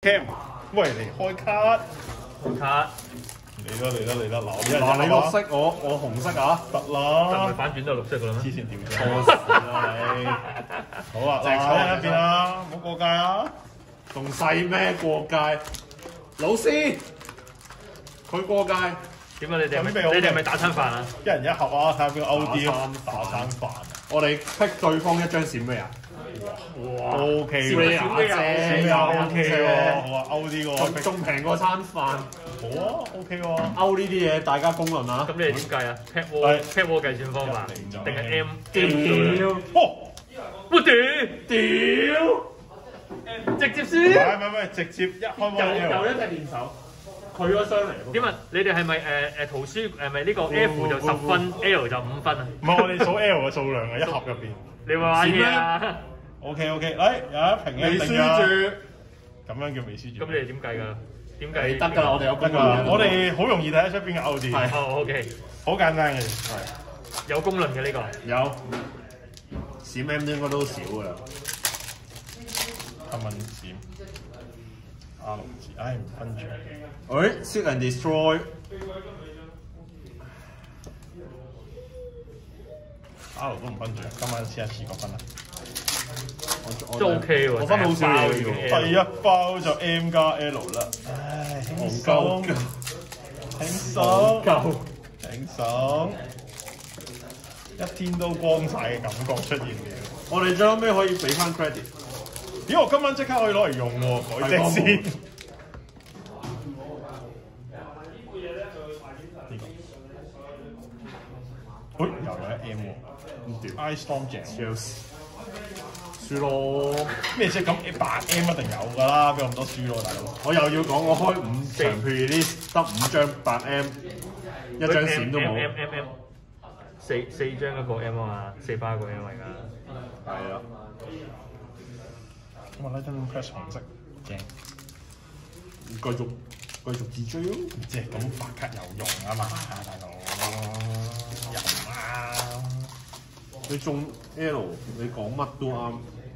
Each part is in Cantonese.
Cam，喂嚟開卡， 開卡， 嚟啦， 嗱你綠色，我紅色啊， 得就啦咪，反轉都係綠色㗎啦咩？ 黐線掉錯咗， 事啦你， 好啊，嗱一邊啦，唔好過界啊！ 仲細咩過界？老師，佢過界。 點啊？你哋準備好係咪打餐飯啊？ 一人一盒啊，睇下邊個 O D 打餐飯。 我哋逼對方一張閃咩啊？ 哇 O K 閃咩喎， 啫？ 閃 O K 喎，好啊，O D 喎， 仲平過餐飯。 好啊，O K 喎。 歐呢啲嘢大家公論啊！ 咁你哋點計啊？Pet wall 計算方法定係 M？ 屌！ 我屌！ 屌！ 直接輸。 唔係，直接一開又波一隻練手，佢嗰雙嚟。 點啊？你哋係咪圖書咪呢個 F 就10分，L 就5分啊？ 唔係我哋數 L 嘅數量啊，一盒入邊。 你會玩嘢啊？ O K，嚟有一瓶未輸一定啊， 住， 咁樣叫未輸住。 咁你哋點計㗎？點計？ 得㗎啦，我哋有公得㗎啦， 論。 我哋好容易睇得出邊個 O D， 係哦，OK， 好簡單嘅。 有公論嘅呢個。 有閃 M 應該都少㗎啦。 黑蚊閃，R 六字，唉唔分住。 誒 ，Seek and Destroy。 R 都唔分住，今晚試下試個分啦。 都 OK 喎， 我分好少嘢第一包已經嘅第一包就 M 加 L 啦，唉，輕鬆，輕鬆， 夠。 輕鬆，一天都光晒嘅感覺出現嘅。 我哋最後尾可以俾翻 credit。 咦！我今晚即刻可以攞嚟用喎，改隻先。又有一 M 喎，Ice Storm Jam， 輸咯。 咩啫？咁8 M 一定有㗎啦，邊有咁多輸咯，大佬？ 我又要講，我開5場 pre-release 得5張8 M，一張閃都冇。 M 四張一個 M 啊嘛，4包一個 M 嚟㗎。 係啊， 咁啊，Lightning Press 紅色，正。 繼續自追咯。 即係咁發卡有用啊嘛，大佬。有啊！ 你中 L，你講乜都啱。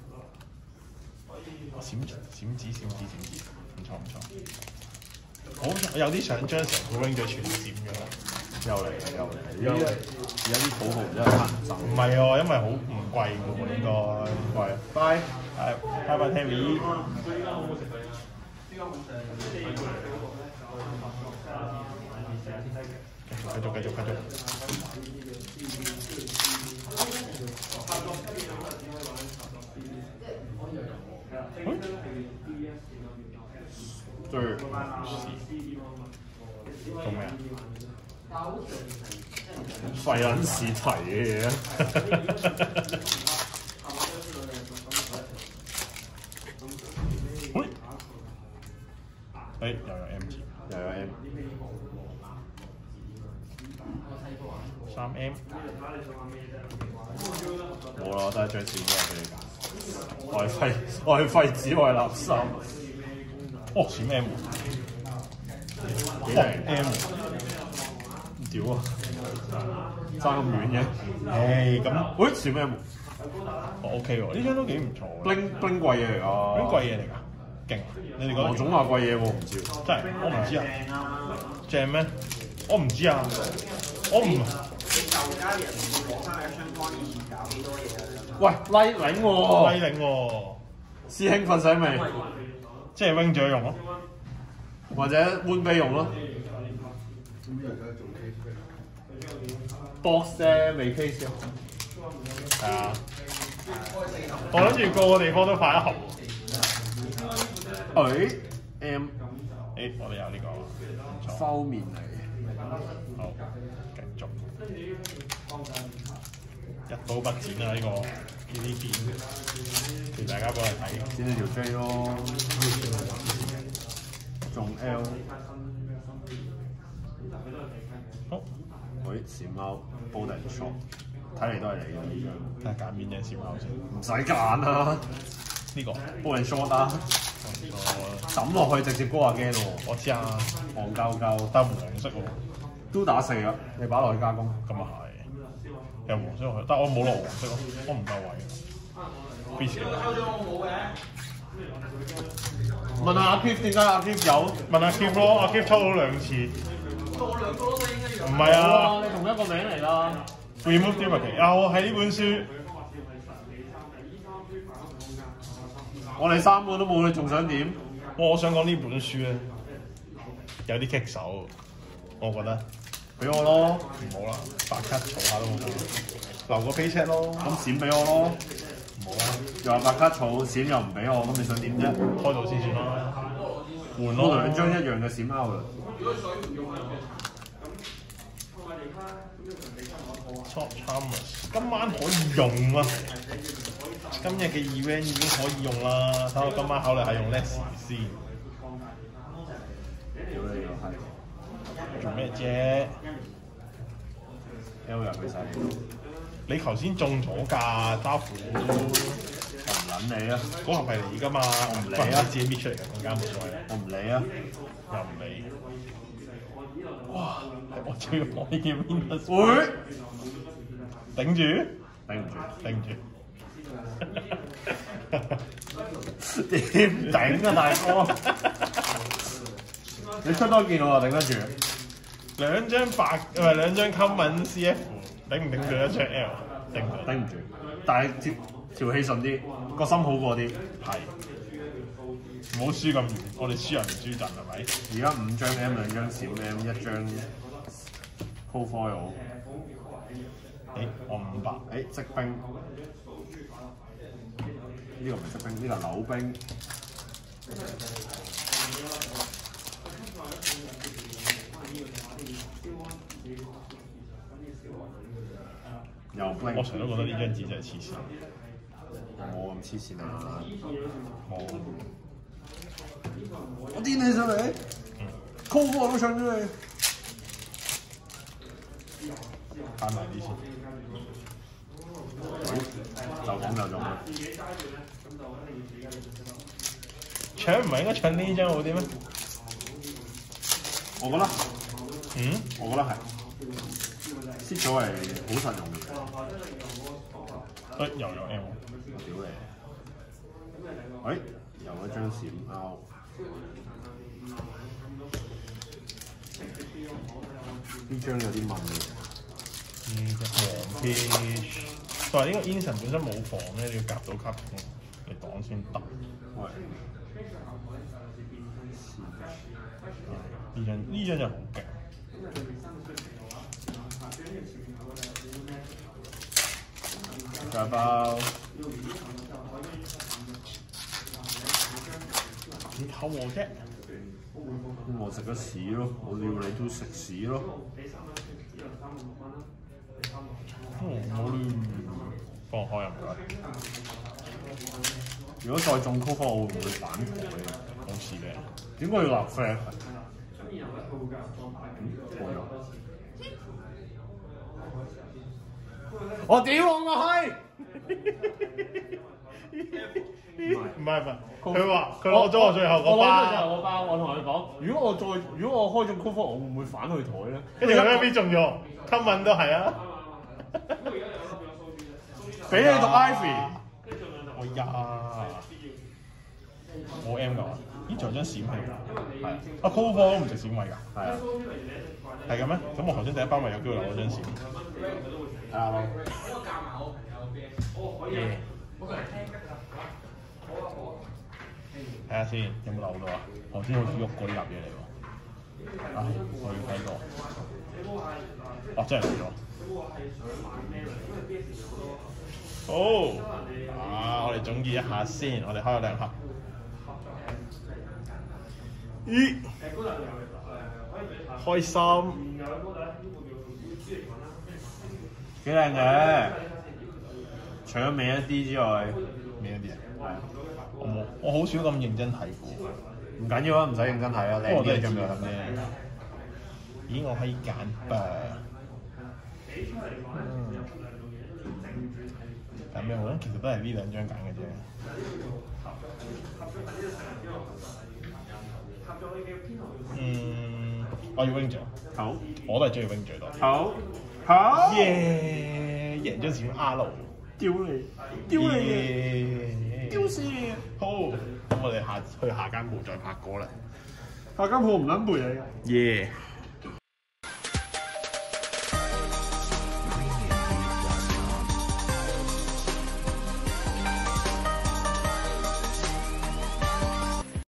閃指，唔錯。好，有啲想將成個 ring 就全閃咗啦。 又嚟，而家啲土豪真係乞人憎。 唔係喎，因為好唔貴嘅喎，應該唔貴。 拜。 拜拜 Terry。繼續。 對。 做咩啊？ 廢撚試題嘅嘢啊！ 又有 M 字， 又有 M。 3M。 冇啦，得一張閃俾你揀。我係廢紙，我係垃圾。 哦，閃 M。 幾靚 M。 屌啊！爭咁遠嘅。 誒咁， 喂，閃 M。 OK 喎，呢張都幾唔錯喎。 冰貴嘢嚟㗎。 啲貴嘢嚟㗎，勁！你哋覺得？ 我總話貴嘢喎，唔知。 真係，我唔知啊。正咩？我唔知啊。我唔。 喂，拉領喎， 低領喎， 師兄瞓醒未？ 即係 wing 咗用咯。 或者換備用咯。box 啫，未 case 啊。 係啊。我諗住個個地方都派一盒。 M。 我哋有呢個，唔錯。 收面嚟。 好，繼續。一刀不剪啊！呢啲片，叫大家過嚟睇。 剪你條 J 咯。中 L。 好。 閃貓 body shot， 睇嚟都係你嘅呢睇下揀邊隻閃貓先。 張。唔使揀啦， 呢個 body shot 啦，抌落去直接高下鏡喎。 我知啊， 黃膠膠， 但黃色喎。 都打4啦，你擺落去加工。 咁啊係，有黃色落去，但係我冇落黃色咯，我唔夠位。B 字。 問下阿 Keith 點解阿 Keith 有？ 問阿 Keith 咯，阿 Keith 抽到2次。唔係啊， 你同一個名嚟啦。 Remove duplicate 又係呢本書。 我哋3個都冇，你仲想點？ 我想講呢本書咧有啲棘手，我覺得。 俾我咯， 唔好啦，白卡嘈下都好，留個 paycheck 咯。 咁閃俾我咯。 唔好啦， 又話白卡儲閃又唔俾我，咁你想點啫？ 開到先算啦，換我咯。 2張一樣嘅閃 out 啦。 Top Charmers 今晚可以用啊！今日嘅 event 已經可以用啦，睇我今晚考慮下用 Leslie 先。 屌你又係做咩啫？ L 入去晒你度， 你頭先中咗㗎，打虎。 我唔撚你啊！ 嗰盒係你㗎嘛？我唔理啊，自己搣出嚟嘅，更加冇所謂。 我唔理啊！ 又唔理。哇！我最可以嘅 Venus。 會頂住， 頂唔住， 頂唔住。 點頂啊，大哥！你出多件我就頂得住。 2張白唔係2張 common CF， 頂唔頂住1張 L？ 頂唔頂唔住，但係條氣順啲，個心好過啲。 係，唔好輸咁遠，我哋輸人唔輸陣係咪？ 而家5張 M， 2張閃 M， 1張 Cold Foil。 我500。 積冰，呢個唔係積冰，呢個係扭冰。又冰。 我成日都覺得呢張紙真係黐線。 冇咁黐線啊！ 冇。 我癲起上嚟，Cold Foil 都唱咗你。 慳埋啲先。 就講就中。 搶唔係應該搶呢張好啲咩？ 我覺得，我覺得係。切咗係好實用嘅。 又有 M。 我屌你！又一張閃 out。呢張有啲問嘅。黃 page。 但係呢個 Instant 本身冇防咧，你要夾到卡嚟擋先得。 喂， 呢張就好勁。 大包。 你扣我啫？ 我食咗屎咯，我料你都食屎咯。 冇幫我開唔該。 如果再中 Cold Foil，我會唔會反台啊？ 冇事嘅。 點解要立 flag？過咗。我屌我個閪！ 唔係，佢話佢攞咗我最後嗰包。 我攞咗最後嗰包，我同佢講，如果我開中 Cold Foil，我會唔會反去台咧？ 跟住佢一邊中咗 ，comment 都係啊。 俾你讀 Ivy。 我呀，冇 M 㗎嘛？咦，仲有張閃係㗎？係啊。啊 Cold Foil 都唔值閃位㗎？ 係啊。 係嘅咩？咁我頭先第一包咪有機會攞張閃。 係啊。 睇下先，有冇漏到啊？頭先好似喐過呢沓嘢嚟喎。唉，我要睇過。哦，真係漏咗。好，我哋總結一下先，我哋開咗2盒。咦，開心。 幾靚嘅，除咗美一啲之外， 咩一啲啊？ 係。 我好少咁認真睇過。 唔緊要啊，唔使認真睇啊，靚啲咁樣啫。咦，我可以揀吧？揀咩好咧？其實都係呢2張揀嘅啫。我要 wing 獎。 好。 我都係中意 wing 最多。 好。 耶！贏咗閃 R。 丟你！ 丟你！丟先！好。 我哋去下間鋪再拍過啦。 下間鋪唔撚陪你嘅。 耶！